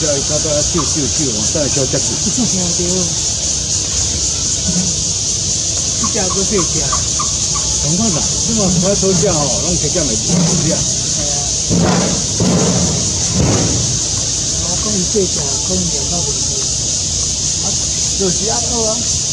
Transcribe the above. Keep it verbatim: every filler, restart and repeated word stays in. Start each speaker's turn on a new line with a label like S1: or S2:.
S1: 只要到到秀秀秀，往上小接住。
S2: 对。这家都对家。
S1: 同款啦，你嘛快收价哦，拢加减袂少，是啊。
S2: 系啊。我讲伊对家，可能两百袂多。啊，就是安好啊。